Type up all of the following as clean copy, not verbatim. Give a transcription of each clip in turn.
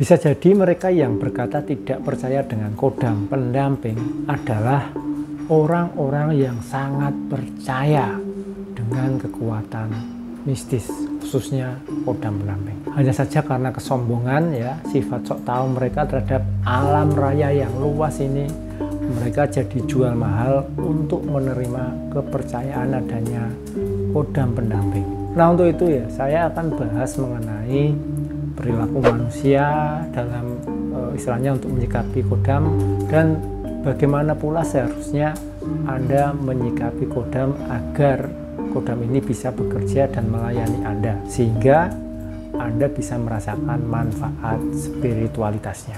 Bisa jadi mereka yang berkata tidak percaya dengan kodam pendamping adalah orang-orang yang sangat percaya dengan kekuatan mistis, khususnya kodam pendamping. Hanya saja karena kesombongan ya, sifat sok tahu mereka terhadap alam raya yang luas ini, mereka jadi jual mahal untuk menerima kepercayaan adanya kodam pendamping. Nah, untuk itu ya saya akan bahas mengenai perilaku manusia dalam istilahnya untuk menyikapi kodam, dan bagaimana pula seharusnya Anda menyikapi kodam agar kodam ini bisa bekerja dan melayani Anda sehingga Anda bisa merasakan manfaat spiritualitasnya.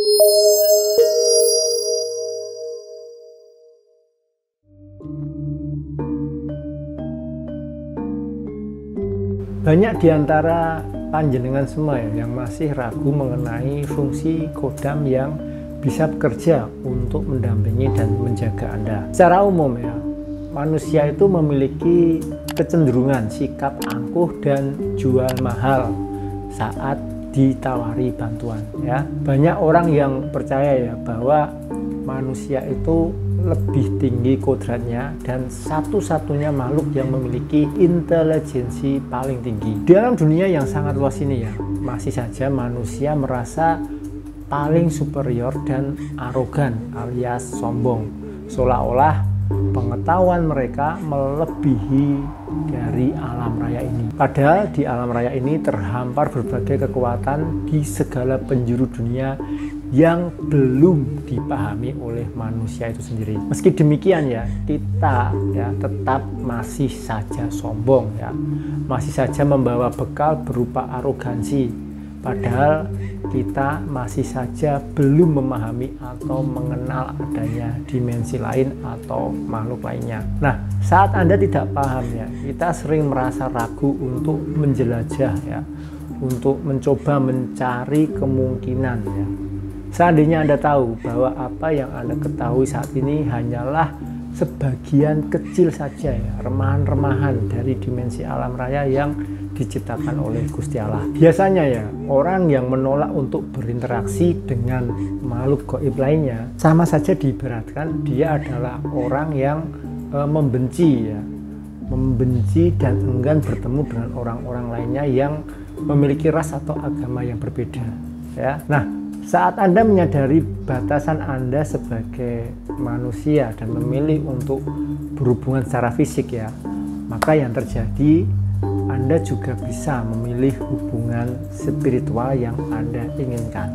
Banyak di antara panjenengan semua ya yang masih ragu mengenai fungsi kodam yang bisa bekerja untuk mendampingi dan menjaga Anda. Secara umum ya, manusia itu memiliki kecenderungan sikap angkuh dan jual mahal saat ditawari bantuan ya. Banyak orang yang percaya ya bahwa manusia itu lebih tinggi kodratnya dan satu-satunya makhluk yang memiliki intelijensi paling tinggi. Dalam dunia yang sangat luas ini ya, masih saja manusia merasa paling superior dan arogan alias sombong, seolah-olah pengetahuan mereka melebihi dari alam raya ini. Padahal di alam raya ini terhampar berbagai kekuatan di segala penjuru dunia yang belum dipahami oleh manusia itu sendiri. Meski demikian ya, kita ya tetap masih saja sombong ya, masih saja membawa bekal berupa arogansi, padahal kita masih saja belum memahami atau mengenal adanya dimensi lain atau makhluk lainnya. Nah, saat Anda tidak paham ya, kita sering merasa ragu untuk menjelajah ya, untuk mencoba mencari kemungkinan ya. Seandainya Anda tahu bahwa apa yang Anda ketahui saat ini hanyalah sebagian kecil saja ya, remahan-remahan dari dimensi alam raya yang diciptakan oleh Gusti Allah. Biasanya ya, orang yang menolak untuk berinteraksi dengan makhluk gaib lainnya sama saja diibaratkan dia adalah orang yang membenci ya, membenci dan enggan bertemu dengan orang-orang lainnya yang memiliki ras atau agama yang berbeda ya. Nah, saat Anda menyadari batasan Anda sebagai manusia dan memilih untuk berhubungan secara fisik ya, maka yang terjadi Anda juga bisa memilih hubungan spiritual yang Anda inginkan.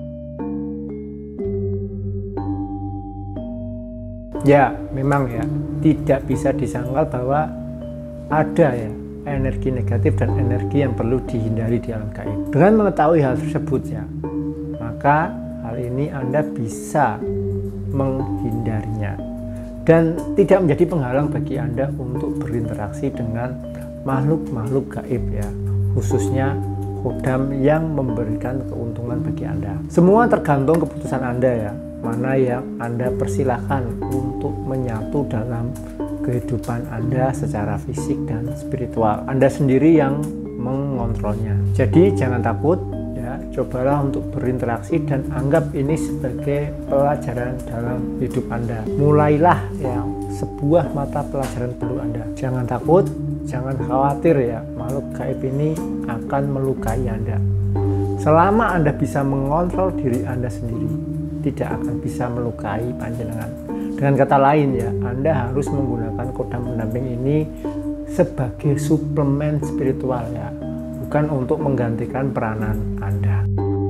Ya, memang ya, tidak bisa disangkal bahwa ada ya energi negatif dan energi yang perlu dihindari di alam gaib. Dengan mengetahui hal tersebut ya, maka hal ini Anda bisa menghindarinya dan tidak menjadi penghalang bagi Anda untuk berinteraksi dengan makhluk-makhluk gaib ya, khususnya kodam yang memberikan keuntungan bagi Anda. Semua tergantung keputusan Anda ya, mana yang Anda persilahkan untuk menyatu dalam kehidupan Anda secara fisik dan spiritual. Anda sendiri yang mengontrolnya. Jadi jangan takut ya, cobalah untuk berinteraksi dan anggap ini sebagai pelajaran dalam hidup Anda. Mulailah ya sebuah mata pelajaran baru Anda. Jangan takut, jangan khawatir ya, makhluk gaib ini akan melukai Anda. Selama Anda bisa mengontrol diri Anda sendiri, tidak akan bisa melukai panjenengan. Dengan kata lain ya, Anda harus menggunakan kodam pendamping ini sebagai suplemen spiritual ya, bukan untuk menggantikan peranan Anda.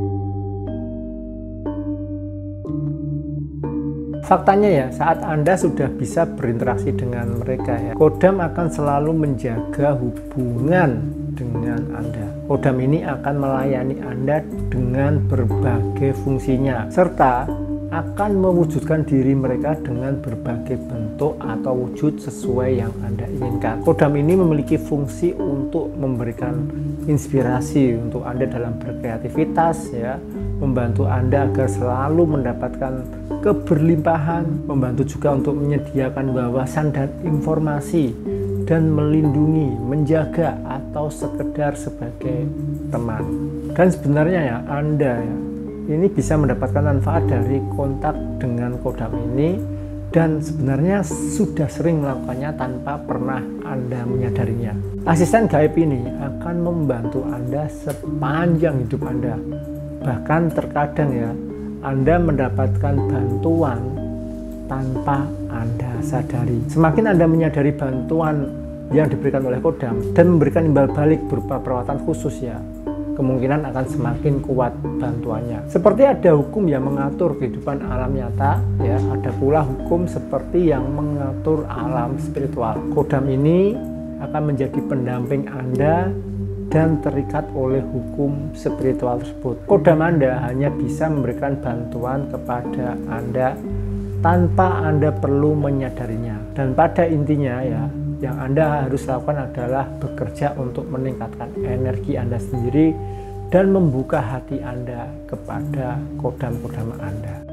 Faktanya ya, saat Anda sudah bisa berinteraksi dengan mereka ya, kodam akan selalu menjaga hubungan dengan Anda. Kodam ini akan melayani Anda dengan berbagai fungsinya, serta akan mewujudkan diri mereka dengan berbagai bentuk atau wujud sesuai yang Anda inginkan. Kodam ini memiliki fungsi untuk memberikan inspirasi untuk Anda dalam berkreativitas ya, membantu Anda agar selalu mendapatkan keberlimpahan, membantu juga untuk menyediakan wawasan dan informasi, dan melindungi, menjaga atau sekedar sebagai teman. Dan sebenarnya ya Anda ya ini bisa mendapatkan manfaat dari kontak dengan kodam ini, dan sebenarnya sudah sering melakukannya tanpa pernah Anda menyadarinya. Asisten gaib ini akan membantu Anda sepanjang hidup Anda. Bahkan terkadang ya Anda mendapatkan bantuan tanpa Anda sadari. Semakin Anda menyadari bantuan yang diberikan oleh kodam dan memberikan imbal balik berupa perawatan khusus ya, kemungkinan akan semakin kuat bantuannya. Seperti ada hukum yang mengatur kehidupan alam nyata ya, ada pula hukum seperti yang mengatur alam spiritual. Kodam ini akan menjadi pendamping Anda dan terikat oleh hukum spiritual tersebut. Kodam Anda hanya bisa memberikan bantuan kepada Anda tanpa Anda perlu menyadarinya. Dan pada intinya ya, yang Anda harus lakukan adalah bekerja untuk meningkatkan energi Anda sendiri dan membuka hati Anda kepada kodam-kodam Anda.